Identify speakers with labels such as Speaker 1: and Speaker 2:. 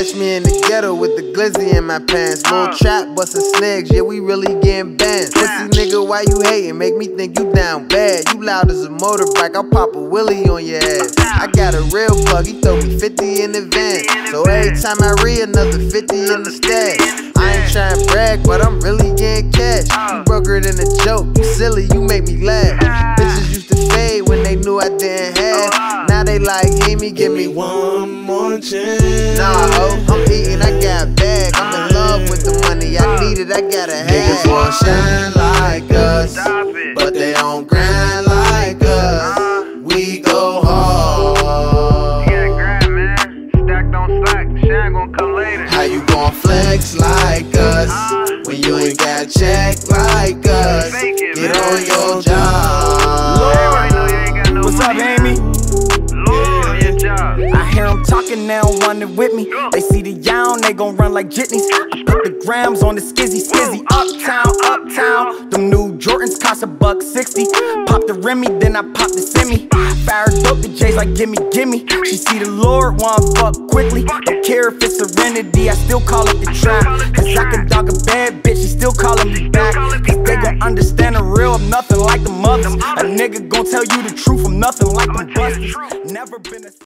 Speaker 1: Catch me in the ghetto with the glizzy in my pants. Little trap bustin' snags, yeah, we really getting bands. Pussy nigga, why you hating? Make me think you down bad. You loud as a motorbike, I'll pop a willy on your ass. I got a real plug, he throw me 50 in advance. So every time I read, another 50 in the stash. I ain't tryna brag, but I'm really getting cash. You broker than a joke, you silly, you make me laugh. Bitches used to fade when they knew I didn't have. Now they like, hear me, give me
Speaker 2: one more chance.
Speaker 1: Nah, ho, I'm eating, I got bag. I'm in love with the money, I need it, I gotta have.
Speaker 2: Niggas wanna shine like us, but they don't grind like us. We go hard.
Speaker 3: You gotta grind, man. Stack don't slack, shine gon' come later.
Speaker 2: How you gon' flex like us when you ain't got check like us? Get on your job.
Speaker 3: Everybody know you ain't got no
Speaker 4: What's up,
Speaker 3: money.
Speaker 4: Amy?
Speaker 3: Lord on your job.
Speaker 4: I hear them talking now, running with me. They see the young, they gon' run like jitneys. I put the grams on the skizzy. Uptown. Them new Jordans cost $160. Pop the Remy, then I pop the Semi. Fired up the J's like gimme. She see the Lord, wanna fuck quickly. Don't care if it's Serenity, I still call it the trap. Cause I can dog a bad bitch, she still calling me back. Cause they gon' understand the real, I'm nothing like the mothers. A nigga gon' tell you the truth, I'm nothing like them busters. Never been a